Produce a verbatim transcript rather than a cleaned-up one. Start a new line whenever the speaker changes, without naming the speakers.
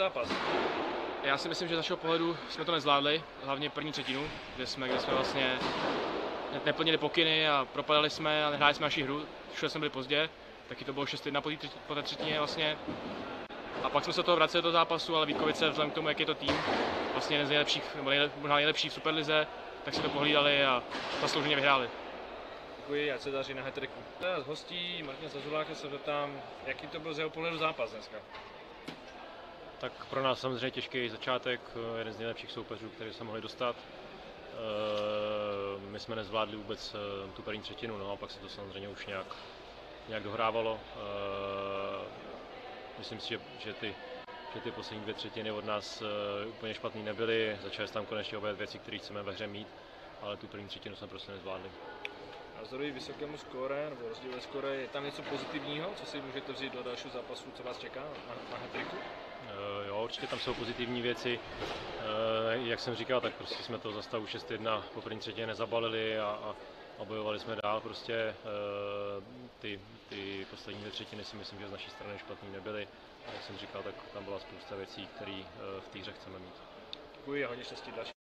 zápas?
Já si myslím, že z našeho pohledu jsme to nezvládli, hlavně první třetinu, kde jsme, kde jsme vlastně neplnili pokyny a propadali jsme a nehráli jsme naši hru, všude jsme byli pozdě, taky to bylo šest jedna po, po té třetině vlastně. A pak jsme se toho vraceli do zápasu, ale Vítkovice vzhledem k tomu, jak je to tým, vlastně jeden z nejlepších, nebo nejlep, možná nejlepší v Superlize, tak si to pohlídali a zaslouženě vyhráli.
Děkuji, ať se daří na hat-tricku. Z hostí Martina Zazuláka se zeptám, jaký to byl z jeho pohledu zápas dneska?
Tak pro nás samozřejmě těžký začátek, jeden z nejlepších soupeřů, který se mohli dostat. My jsme nezvládli vůbec tu první třetinu, no a pak se to samozřejmě už nějak, nějak dohrávalo. Myslím si, že, že, ty, že ty poslední dvě třetiny od nás úplně špatný nebyly. Začali se tam konečně objevit věci, které chceme ve hře mít, ale tu první třetinu jsme prostě nezvládli.
Navzdory vysokému skóre, nebo rozdíl ve skóre, je tam něco pozitivního, co si můžete vzít do dalšího zápasu, co vás čeká na, na hat-tricku?
Uh, jo, určitě tam jsou pozitivní věci. Uh, jak jsem říkal, tak prostě jsme to za stavu šest jedna po první třetině nezabalili a, a, a bojovali jsme dál. Prostě uh, ty, ty poslední dvě třetiny si myslím, že z naší strany špatný nebyly. A jak jsem říkal, tak tam byla spousta věcí, které uh, v té hře chceme mít.
Děkuji a hodně štěstí další.